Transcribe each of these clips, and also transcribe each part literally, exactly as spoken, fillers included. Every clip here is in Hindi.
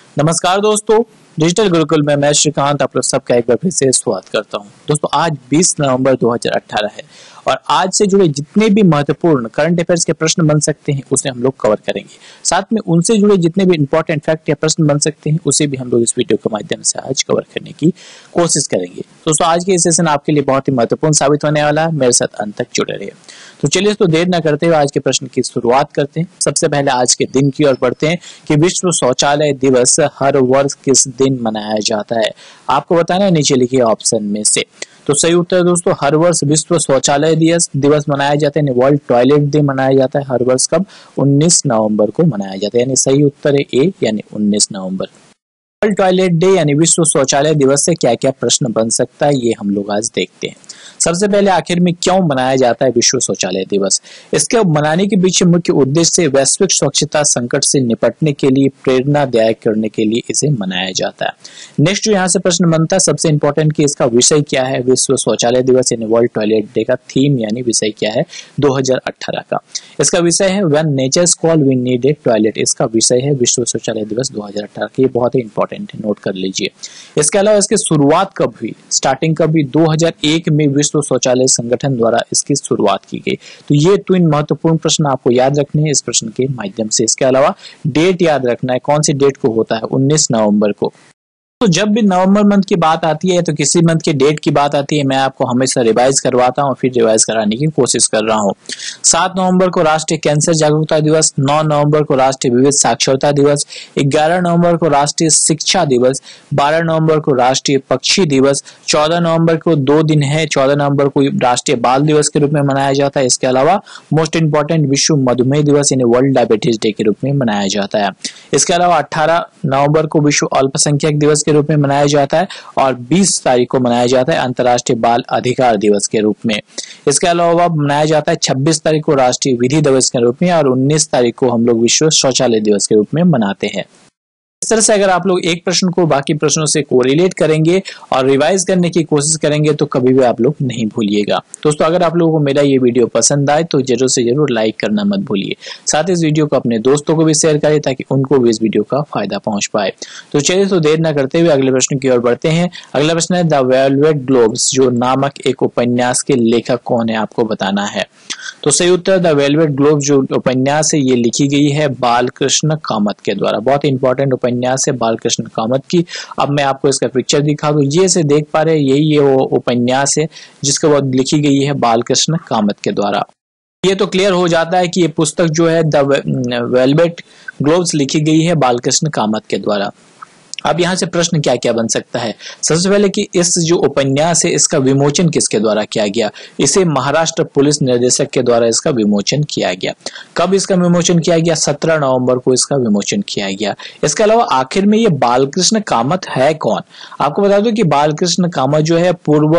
नमस्कार दोस्तों, डिजिटल गुरुकुल में मैं श्रीकांत आप लोग सबका एक बार फिर से स्वागत करता हूं। दोस्तों आज बीस नवंबर दो हज़ार अठारह है और आज से जुड़े जितने भी महत्वपूर्ण करंट अफेयर्स के प्रश्न बन सकते हैं उसे हम लोग कवर करेंगे। साथ में उनसे जुड़े जितने भी इंपॉर्टेंट फैक्ट या प्रश्न बन सकते हैं उसे भी हम लोग इस वीडियो के माध्यम से आज कवर करने की कोशिश करेंगे। दोस्तों आज के सेशन आपके लिए बहुत ही महत्वपूर्ण साबित होने वाला है, मेरे साथ अंत तक जुड़े रहिए। तो चलिए तो देर न करते हुए आज के प्रश्न की शुरुआत करते हैं। सबसे पहले आज के दिन की ओर बढ़ते हैं कि विश्व शौचालय दिवस हर वर्ष किस दिन मनाया जाता है। आपको बताना है नीचे लिखे ऑप्शन में से। तो सही उत्तर दोस्तों, हर वर्ष विश्व शौचालय दिवस दिवस मनाया जाता है, वर्ल्ड टॉयलेट डे मनाया जाता है। हर वर्ष कब? उन्नीस नवंबर को मनाया जाता है, यानी सही उत्तर है ए यानी उन्नीस नवंबर। वर्ल्ड टॉयलेट डे यानी विश्व शौचालय दिवस से क्या क्या प्रश्न बन सकता है ये हम लोग आज देखते हैं। सबसे पहले आखिर में क्यों मनाया जाता है विश्व शौचालय दिवस? इसके मनाने के पीछे मुख्य उद्देश्य वैश्विक स्वच्छता संकट से निपटने के लिए प्रेरणादायक करने के लिए इसे मनाया जाता है। नेक्स्ट जो यहाँ से प्रश्न बनता है सबसे इंपॉर्टेंट कि इसका विषय क्या है। विश्व शौचालय दिवस यानी वर्ल्ड टॉयलेट डे का थीम यानी विषय क्या है दो हज़ार अठारह का। इसका विषय है when nature's call we need a toilet. इसका विषय है विश्व शौचालय दिवस दो हज़ार अठारह का। ये बहुत ही इंपॉर्टेंट है, नोट कर लीजिए। इसके अलावा इसकी शुरुआत कब हुई, स्टार्टिंग कब हुई? दो हज़ार एक में विश्व शौचालय संगठन द्वारा इसकी शुरुआत की गई। तो ये तीन महत्वपूर्ण प्रश्न आपको याद रखने हैं इस प्रश्न के माध्यम से। इसके अलावा डेट याद रखना है, कौन सी डेट को होता है? उन्नीस नवंबर को। तो जब भी नवंबर मंथ की बात आती है तो किसी मंथ की डेट की बात आती है, मैं आपको हमेशा रिवाइज करवाता हूँ, फिर रिवाइज कराने की कोशिश कर रहा हूँ। सात नवंबर को राष्ट्रीय कैंसर जागरूकता दिवस, नौ नवंबर को राष्ट्रीय विविध साक्षरता दिवस, ग्यारह नवंबर को राष्ट्रीय शिक्षा दिवस, बारह नवंबर को राष्ट्रीय पक्षी दिवस, चौदह नवंबर को दो दिन है, चौदह नवंबर को राष्ट्रीय बाल दिवस के रूप में मनाया जाता है। इसके अलावा मोस्ट इंपॉर्टेंट विश्व मधुमेह दिवस यानी वर्ल्ड डायबिटीज डे के रूप में मनाया जाता है। इसके अलावा अठारह नवंबर को विश्व अल्पसंख्यक दिवस के रूप में मनाया जाता है और बीस तारीख को मनाया जाता है अंतर्राष्ट्रीय बाल अधिकार दिवस के रूप में। इसके अलावा मनाया जाता है छब्बीस तारीख को राष्ट्रीय विधि दिवस के रूप में और उन्नीस तारीख को हम लोग विश्व शौचालय दिवस के रूप में मनाते हैं। इस तरह से अगर आप लोग एक प्रश्न को बाकी प्रश्नों से कोरिलेट करेंगे और रिवाइज करने की कोशिश करेंगे तो कभी भी आप लोग नहीं भूलिएगा। दोस्तों अगर आप लोगों को मेरा ये वीडियो पसंद आए तो जरूर से जरूर लाइक करना मत भूलिए। साथ ही इस वीडियो को अपने दोस्तों को भी शेयर करें ताकि उनको भी इस वीडियो का फायदा पहुंच पाए। तो चलिए तो देर न करते हुए अगले प्रश्न की ओर बढ़ते हैं। अगला प्रश्न है द वेलवेट ग्लोब्स जो नामक एक उपन्यास के लेखक कौन है, आपको बताना है। तो सही उत्तर द वेलवेट ग्लोब जो उपन्यास है ये लिखी गई है बालकृष्ण कामत के द्वारा। बहुत इंपॉर्टेंट उपन्यास है बालकृष्ण कामत की। अब मैं आपको इसका पिक्चर दिखा दूं, ये से देख पा रहे हैं यही ये वो उपन्यास है जिसके बाद लिखी गई है बालकृष्ण कामत के द्वारा। ये तो क्लियर हो जाता है कि ये पुस्तक जो है द वेलवेट ग्लोब्स लिखी गई है बालकृष्ण कामत के द्वारा। अब यहाँ से प्रश्न क्या क्या बन सकता है? सबसे पहले कि इस जो उपन्यास है इसका विमोचन किसके द्वारा किया गया? इसे महाराष्ट्र पुलिस निर्देशक के द्वारा इसका विमोचन किया गया। कब इसका विमोचन किया गया? सत्रह नवंबर को इसका विमोचन किया गया। इसके अलावा आखिर में ये बालकृष्ण कामत है कौन? आपको बता दूं कि बालकृष्ण कामत जो है पूर्व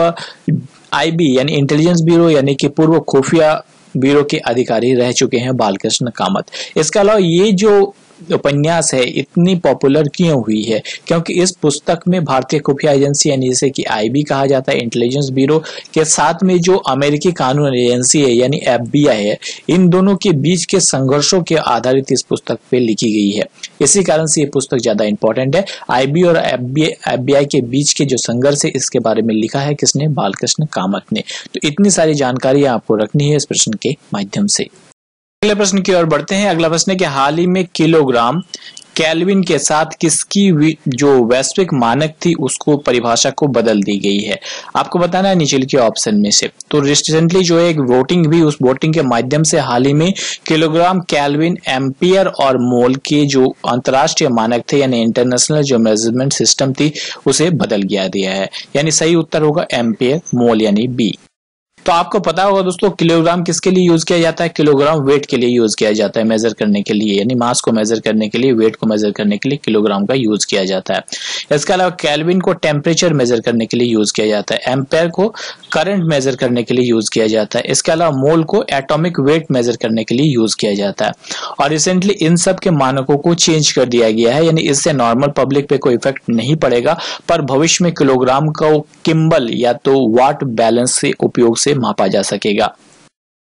आईबी यानी इंटेलिजेंस ब्यूरो यानी कि पूर्व खुफिया ब्यूरो के अधिकारी रह चुके हैं बालकृष्ण कामत। इसके अलावा ये जो उपन्यास है इतनी पॉपुलर क्यों हुई है? क्योंकि इस पुस्तक में भारतीय खुफिया एजेंसी यानी जिसे कि आईबी कहा जाता है इंटेलिजेंस ब्यूरो के साथ में जो अमेरिकी कानून एजेंसी है यानी एफबीआई है, इन दोनों के बीच के संघर्षों के आधारित इस पुस्तक पे लिखी गई है। इसी कारण से ये पुस्तक ज्यादा इंपॉर्टेंट है। आईबी और एफबीआई के बीच के जो संघर्ष है इसके बारे में लिखा है किसने? बालकृष्ण कामत ने। तो इतनी सारी जानकारी आपको रखनी है इस प्रश्न के माध्यम से। अगले प्रश्न की ओर बढ़ते हैं। अगला प्रश्न है कि हाल ही में किलोग्राम केल्विन के साथ किसकी जो वैश्विक मानक थी उसको परिभाषा को बदल दी गई है? आपको बताना है नीचे लिखे ऑप्शन में से। तो रिसेंटली जो है एक वोटिंग भी, उस वोटिंग के माध्यम से हाल ही में किलोग्राम केल्विन एम्पियर और मोल के जो अंतरराष्ट्रीय मानक थे यानी इंटरनेशनल जो मेजरमेंट सिस्टम थी उसे बदल गया दिया है। यानी सही उत्तर होगा एम्पियर मोल यानी बी। तो आपको पता होगा दोस्तों किलोग्राम किसके लिए यूज किया जाता है? किलोग्राम वेट के लिए यूज किया जाता है, मेजर करने के लिए, यानी मास को मेजर करने के लिए, वेट को मेजर करने के लिए किलोग्राम का यूज किया जाता है। इसके अलावा केल्विन को टेम्परेचर मेजर करने के लिए यूज किया जाता है, एम्पेयर को करंट मेजर करने के लिए यूज किया जाता है, इसके अलावा मोल को एटॉमिक वेट मेजर करने के लिए यूज किया जाता है। और रिसेंटली इन सब के मानकों को चेंज कर दिया गया है, यानी इससे नॉर्मल पब्लिक पे कोई इफेक्ट नहीं पड़ेगा, पर भविष्य में किलोग्राम को किम्बल या तो वाट बैलेंस से उपयोग से मापा जा सकेगा।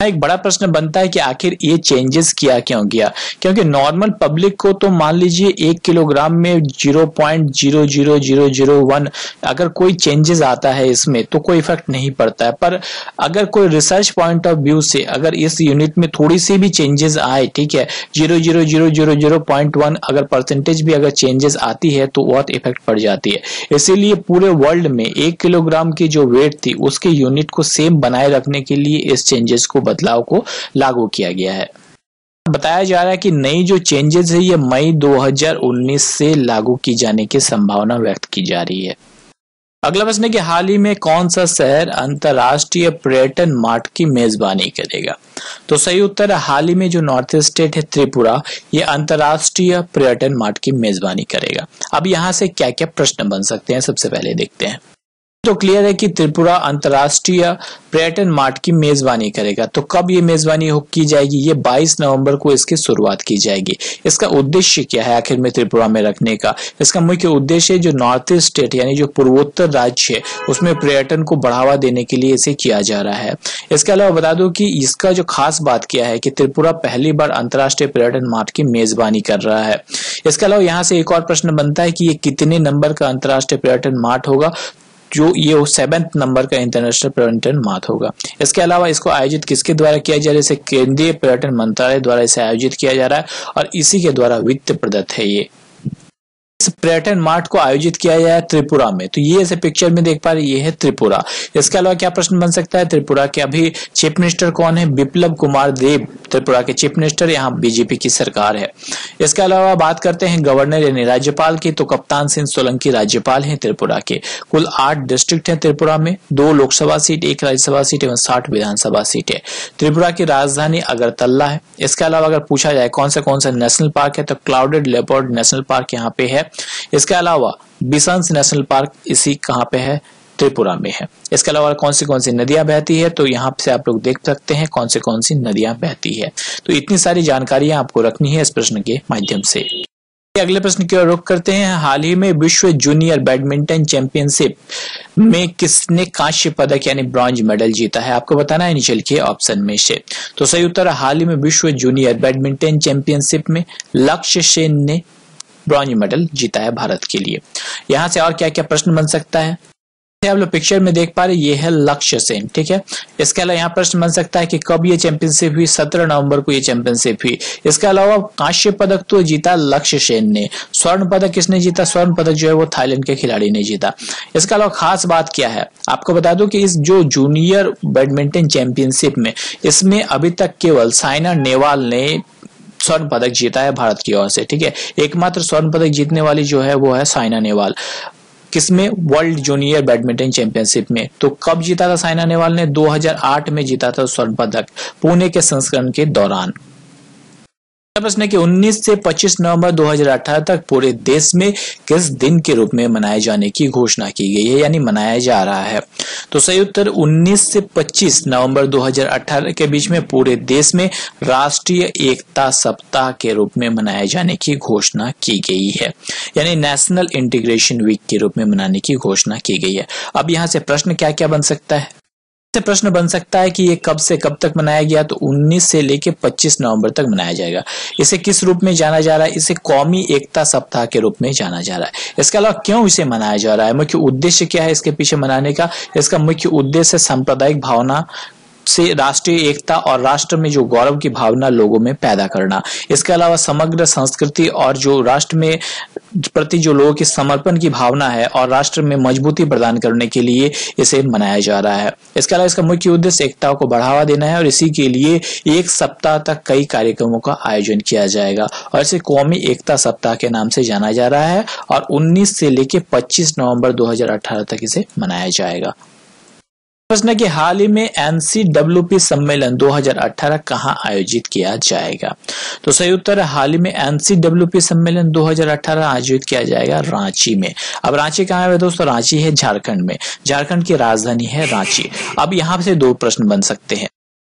एक बड़ा प्रश्न बनता है कि आखिर ये चेंजेस किया क्यों गया, क्योंकि नॉर्मल पब्लिक को तो मान लीजिए एक किलोग्राम में zero point zero zero zero zero one अगर कोई चेंजेस आता है इसमें तो कोई इफेक्ट नहीं पड़ता है, पर अगर कोई रिसर्च पॉइंट ऑफ व्यू से अगर इस यूनिट में थोड़ी सी भी चेंजेस आए, ठीक है, zero zero zero zero zero point one अगर परसेंटेज भी अगर चेंजेस आती है तो बहुत इफेक्ट पड़ जाती है। इसीलिए पूरे वर्ल्ड में एक किलोग्राम की जो वेट थी उसके यूनिट को सेम बनाए रखने के लिए इस चेंजेस को बदलाव को लागू किया गया है। बताया जा रहा है कि नई जो चेंजेस है ये मई दो हज़ार उन्नीस से लागू की जाने की संभावना व्यक्त की जा रही है। अगला प्रश्न है कि हाल ही में कौन सा शहर अंतरराष्ट्रीय पर्यटन मार्ट की मेजबानी करेगा। तो सही उत्तर है हाल ही में जो नॉर्थ स्टेट है त्रिपुरा, ये अंतरराष्ट्रीय पर्यटन मार्ट की मेजबानी करेगा। अब यहाँ से क्या क्या प्रश्न बन सकते हैं सबसे पहले देखते हैं। तो क्लियर है कि त्रिपुरा अंतरराष्ट्रीय पर्यटन मार्ट की मेजबानी करेगा। तो कब ये मेजबानी की जाएगी, ये बाईस नवंबर को इसकी शुरुआत की जाएगी। इसका उद्देश्य क्या है आखिर में त्रिपुरा में रखने का? इसका मुख्य उद्देश्य जो नॉर्थ स्टेट यानी जो पूर्वोत्तर राज्य है उसमें पर्यटन को बढ़ावा देने के लिए इसे किया जा रहा है। इसके अलावा बता दूं कि इसका जो खास बात क्या है कि त्रिपुरा पहली बार अंतरराष्ट्रीय पर्यटन मार्ट की मेजबानी कर रहा है। इसके अलावा यहाँ से एक और प्रश्न बनता है कि ये कितने नंबर का अंतरराष्ट्रीय पर्यटन मार्ट होगा, जो ये सेवेंथ नंबर का इंटरनेशनल पर्यटन मार्ट होगा। इसके अलावा इसको आयोजित किसके द्वारा किया जा रहा है, इसे केंद्रीय पर्यटन मंत्रालय द्वारा इसे आयोजित किया जा रहा है और इसी के द्वारा वित्त प्रदत्त है। ये इस पर्यटन मार्ट को आयोजित किया गया है त्रिपुरा में। तो ये ऐसे पिक्चर में देख पा रहे ये है त्रिपुरा। इसके अलावा क्या प्रश्न बन सकता है, त्रिपुरा के अभी चीफ मिनिस्टर कौन है, बिप्लब कुमार देब त्रिपुरा के चीफ मिनिस्टर, यहाँ बीजेपी की सरकार है। इसके अलावा बात करते हैं गवर्नर यानी राज्यपाल की, तो कप्तान सिंह सोलंकी राज्यपाल हैं त्रिपुरा के। कुल आठ डिस्ट्रिक्ट हैं त्रिपुरा में, दो लोकसभा सीट, एक राज्यसभा सीट एवं साठ विधानसभा सीट है। त्रिपुरा की राजधानी अगरतला है। इसके अलावा अगर पूछा जाए कौन सा कौन सा नेशनल पार्क है, तो क्लाउडेड लेपर्ड नेशनल पार्क यहाँ पे है। इसके अलावा बिसंस नेशनल पार्क इसी कहाँ पे है, त्रिपुरा में है। इसके अलावा कौन सी कौन सी नदियां बहती है, तो यहाँ से आप लोग देख सकते हैं कौन सी कौन सी नदियां बहती है। तो इतनी सारी जानकारियां आपको रखनी है इस प्रश्न के माध्यम से। अगले प्रश्न की ओर रुख करते हैं। हाल ही में विश्व जूनियर बैडमिंटन चैंपियनशिप में किसने कांस्य पदक यानी ब्रॉन्ज मेडल जीता है, आपको बताना है नीचे लिखिए ऑप्शन में से। तो सही उत्तर है हाल ही में विश्व जूनियर बैडमिंटन चैंपियनशिप में लक्ष्य सेन ने ब्रॉन्ज मेडल जीता है भारत के लिए। यहाँ से और क्या क्या प्रश्न बन सकता है, आप लोग पिक्चर में देख पा रहे ये है लक्ष्य सेन, ठीक है। इसके अलावा यहाँ प्रश्न बन सकता है कि कब ये चैंपियनशिप हुई, सत्रह नवंबर को ये चैंपियनशिप हुई। इसके अलावा कांस्य पदक तो जीता लक्ष्य सेन ने, स्वर्ण पदक किसने जीता, स्वर्ण पदक जो है वो थाईलैंड के खिलाड़ी ने जीता। इसके अलावा खास बात क्या है, आपको बता दूं कि इस जो जूनियर बैडमिंटन चैंपियनशिप में इसमें अभी तक केवल साइना नेहवाल ने स्वर्ण पदक जीता है भारत की ओर से, ठीक है। एकमात्र स्वर्ण पदक जीतने वाली जो है वो है साइना नेहवाल। किसमें, वर्ल्ड जूनियर बैडमिंटन चैंपियनशिप में। तो कब जीता था साइना नेहवाल ने, दो हज़ार आठ में जीता था स्वर्ण पदक पुणे के संस्करण के दौरान। प्रश्न है कि उन्नीस से पच्चीस नवंबर दो हज़ार अठारह तक पूरे देश में किस दिन के रूप में मनाए जाने की घोषणा की गई है यानी मनाया जा रहा है। तो सही उत्तर उन्नीस से पच्चीस नवंबर दो हज़ार अठारह के बीच में पूरे देश में राष्ट्रीय एकता सप्ताह के रूप में मनाए जाने की घोषणा की गई है, यानी नेशनल इंटीग्रेशन वीक के रूप में मनाने की घोषणा की गई है। अब यहाँ से प्रश्न क्या क्या बन सकता है, से प्रश्न बन सकता है कि ये कब से कब तक मनाया गया, तो उन्नीस से लेकर पच्चीस नवंबर तक मनाया जाएगा। इसे किस रूप में जाना जा रहा है, इसे कौमी एकता सप्ताह के रूप में जाना जा रहा है। इसके अलावा क्यों इसे मनाया जा रहा है, मुख्य उद्देश्य क्या है इसके पीछे मनाने का, इसका मुख्य उद्देश्य सांप्रदायिक भावना से राष्ट्रीय एकता और राष्ट्र में जो गौरव की भावना लोगों में पैदा करना। इसके अलावा समग्र संस्कृति और जो राष्ट्र में प्रति जो लोगों की समर्पण की भावना है और राष्ट्र में मजबूती प्रदान करने के लिए इसे मनाया जा रहा है। इसके अलावा इसका मुख्य उद्देश्य एकता को बढ़ावा देना है और इसी के लिए एक सप्ताह तक कई कार्यक्रमों का आयोजन किया जाएगा और इसे कौमी एकता सप्ताह के नाम से जाना जा रहा है और उन्नीस से लेकर पच्चीस नवंबर दो हज़ार अठारह तक इसे मनाया जाएगा। प्रश्न कि हाल ही में एनसीडब्ल्यूपी सम्मेलन दो हज़ार अठारह कहां आयोजित किया जाएगा, तो सही उत्तर है हाल ही में एनसीडब्ल्यूपी सम्मेलन दो हज़ार अठारह आयोजित किया जाएगा रांची में। अब रांची कहां है दोस्तों, रांची है झारखंड में, झारखंड की राजधानी है रांची। अब यहां से दो प्रश्न बन सकते हैं।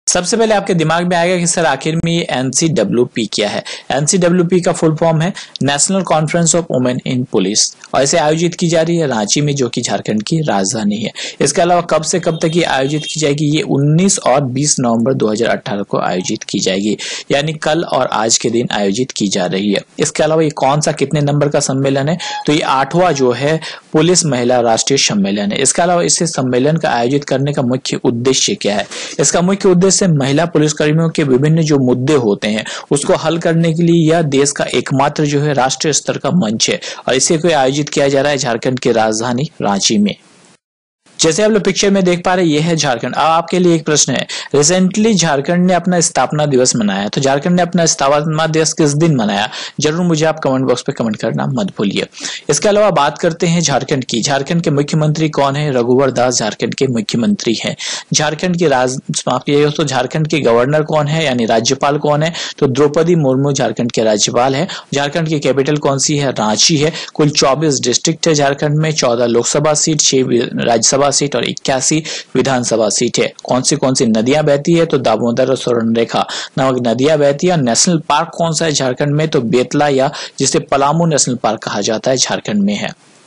सबसे पहले आपके दिमाग में आएगा कि सर आखिर में ये एनसीडब्ल्यूपी क्या है। एनसीडब्ल्यूपी का फुल फॉर्म है national conference of women in police और इसे आयोजित की जा रही है रांची में, जो कि झारखंड की राजधानी है। इसके अलावा कब से कब तक ये आयोजित की जाएगी, ये उन्नीस और बीस नवंबर दो हजार अठारह को आयोजित की जाएगी, यानी कल और आज के दिन आयोजित की जा रही है। इसके अलावा ये कौन सा कितने नंबर का सम्मेलन है, तो ये आठवां जो है पुलिस महिला राष्ट्रीय सम्मेलन है। इसके अलावा इस सम्मेलन का आयोजित करने का मुख्य उद्देश्य क्या है, इसका मुख्य उद्देश्य महिला पुलिसकर्मियों के विभिन्न जो मुद्दे होते हैं उसको हल करने के लिए यह देश का एकमात्र जो है राष्ट्रीय स्तर का मंच है और इसे को आयोजित किया जा रहा है झारखंड की राजधानी रांची में। जैसे आप लोग पिक्चर में देख पा रहे हैं, ये है झारखंड। अब आपके लिए एक प्रश्न है, रिसेंटली झारखंड ने अपना स्थापना दिवस मनाया, तो झारखंड ने अपना स्थापना दिवस किस दिन मनाया, जरूर मुझे आप कमेंट बॉक्स पे कमेंट करना मत भूलिए। इसके अलावा बात करते हैं झारखंड की। झारखंड के मुख्यमंत्री कौन है, रघुवर दास झारखंड के मुख्यमंत्री हैं। झारखंड की राज तो झारखंड के गवर्नर कौन है, यानी राज्यपाल कौन है, तो द्रौपदी मुर्मू झारखंड के राज्यपाल है। झारखंड की कैपिटल कौन सी है, रांची है। कुल चौबीस डिस्ट्रिक्ट है झारखंड में, चौदह लोकसभा सीट, छह राज्यसभा सीट और इक्यासी विधानसभा सीट है। कौन सी कौन सी नदियां बहती है, तो दामोदर और स्वर्णरेखा नामक नदियां बहती है। नेशनल पार्क कौन सा है झारखंड में, तो बेतला या जिसे पलामू नेशनल पार्क कहा जाता है झारखंड में है।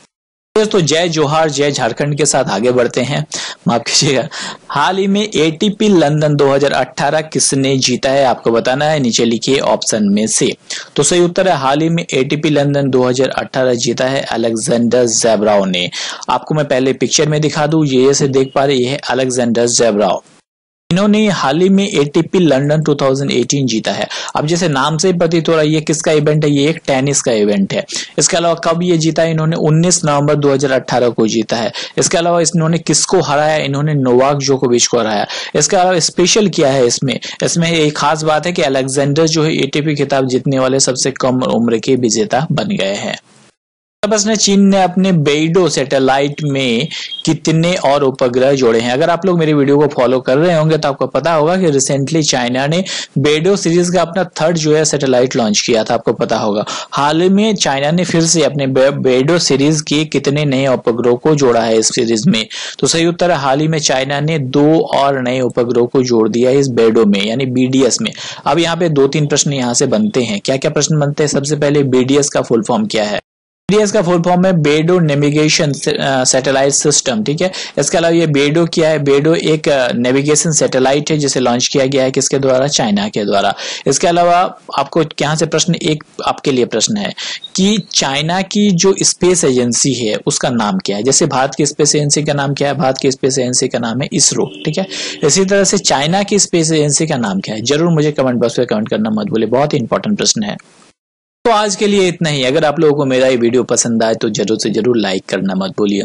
तो जय जोहार जय झारखंड के साथ आगे बढ़ते हैं। माफ कीजिएगा, हाल ही में एटीपी लंदन दो हजार अठारह किसने जीता है, आपको बताना है, नीचे लिखिए ऑप्शन में से। तो सही उत्तर है हाल ही में एटीपी लंदन दो हजार अठारह जीता है अलेक्जेंडर ज़ेब्राव ने। आपको मैं पहले पिक्चर में दिखा दूं, ये से देख पा रहे, ये है अलेक्जेंडर ज़ेब्राव। इन्होंने हाल ही में एटीपी लंदन दो हज़ार अठारह जीता है। अब जैसे नाम से ही प्रतीत हो रहा है ये किसका इवेंट है, ये एक टेनिस का इवेंट है। इसके अलावा कब ये जीता है, इन्होंने उन्नीस नवंबर दो हजार अठारह को जीता है। इसके अलावा इन्होंने किसको हराया, इन्होंने नोवाक जोकोविच को हराया। इसके अलावा स्पेशल क्या है इसमें, इसमें एक खास बात है कि अलेक्जेंडर जो है एटीपी खिताब जीतने वाले सबसे कम उम्र के विजेता बन गए हैं। प्रश्न है, चीन ने अपने बेइडो सैटेलाइट में कितने और उपग्रह जोड़े हैं। अगर आप लोग मेरी वीडियो को फॉलो कर रहे होंगे तो आपको पता होगा कि रिसेंटली चाइना ने बेइडो सीरीज का अपना थर्ड जो है सैटेलाइट लॉन्च किया था, आपको पता होगा। हाल ही में चाइना ने फिर से अपने बेइडो सीरीज के कितने नए उपग्रहों को जोड़ा है इस सीरीज में, तो सही उत्तर है हाल ही में चाइना ने दो और नए उपग्रहों को जोड़ दिया है इस बेइडो में, यानी बीडीएस में। अब यहाँ पे दो तीन प्रश्न यहाँ से बनते हैं। क्या क्या प्रश्न बनते हैं, सबसे पहले बीडीएस का फुल फॉर्म क्या है। बीडीएस का फुल फॉर्म है बेइडो नेविगेशन सैटेलाइट सिस्टम, ठीक है। इसके अलावा ये बेइडो क्या है, बेइडो एक नेविगेशन सैटेलाइट है जिसे लॉन्च किया गया है किसके द्वारा, चाइना के द्वारा। इसके अलावा आपको यहाँ से प्रश्न एक आपके लिए प्रश्न है कि चाइना की जो स्पेस एजेंसी है उसका नाम क्या है। जैसे भारत की स्पेस एजेंसी का नाम क्या है, भारत की स्पेस एजेंसी का नाम है इसरो, ठीक है। इसी तरह से चाइना की स्पेस एजेंसी का नाम क्या है, जरूर मुझे कमेंट बॉक्स में कमेंट करना मत भूलिए, बहुत ही इंपॉर्टेंट प्रश्न है। तो आज के लिए इतना ही। अगर आप लोगों को मेरा ये वीडियो पसंद आए तो जरूर से जरूर लाइक करना मत भूलिए।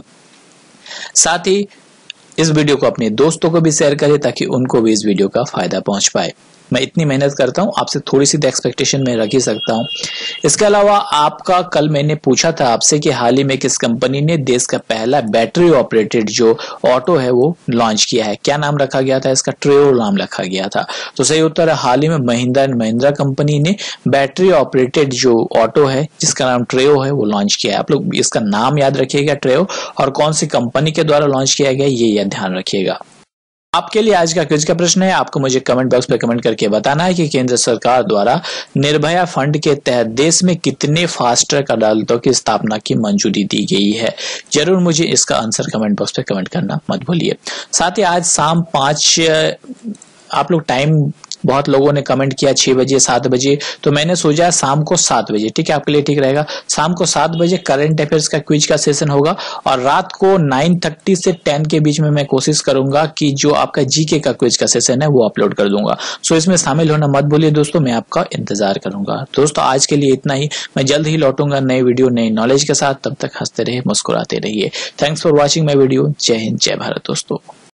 साथ ही इस वीडियो को अपने दोस्तों को भी शेयर करें ताकि उनको भी इस वीडियो का फायदा पहुंच पाए। मैं इतनी मेहनत करता हूं, आपसे थोड़ी सी एक्सपेक्टेशन में रख ही सकता हूं। इसके अलावा आपका कल मैंने पूछा था आपसे कि हाल ही में किस कंपनी ने देश का पहला बैटरी ऑपरेटेड जो ऑटो है वो लॉन्च किया है, क्या नाम रखा गया था, इसका ट्रेओ नाम रखा गया था। तो सही उत्तर है हाल ही में महिंद्रा एंड महिंद्रा कंपनी ने बैटरी ऑपरेटेड जो ऑटो है जिसका नाम ट्रेओ है वो लॉन्च किया है। आप लोग इसका नाम याद रखिएगा ट्रेओ, और कौन सी कंपनी के द्वारा लॉन्च किया गया ये याद ध्यान रखिएगा। आपके लिए आज का क्विज का प्रश्न है, आपको मुझे कमेंट बॉक्स पे कमेंट करके बताना है कि केंद्र सरकार द्वारा निर्भया फंड के तहत देश में कितने फास्ट ट्रैक अदालतों की स्थापना की मंजूरी दी गई है। जरूर मुझे इसका आंसर कमेंट बॉक्स पे कमेंट करना मत भूलिए। साथ ही आज शाम पांच आप लोग टाइम बहुत लोगों ने कमेंट किया छह बजे सात बजे, तो मैंने सोचा शाम को सात बजे, ठीक है, आपके लिए ठीक रहेगा। शाम को सात बजे करंट अफेयर्स का क्विज का सेशन होगा और रात को नाइन थर्टी से टेन के बीच में मैं कोशिश करूंगा कि जो आपका जीके का क्विज का सेशन है वो अपलोड कर दूंगा। सो इसमें शामिल होना मत भूलिए दोस्तों, मैं आपका इंतजार करूंगा। दोस्तों आज के लिए इतना ही, मैं जल्द ही लौटूंगा नई वीडियो नई नॉलेज के साथ। तब तक हंसते रहिए, मुस्कुराते रहिए। Thanks for watching my video. जय हिंद, जय भारत दोस्तों।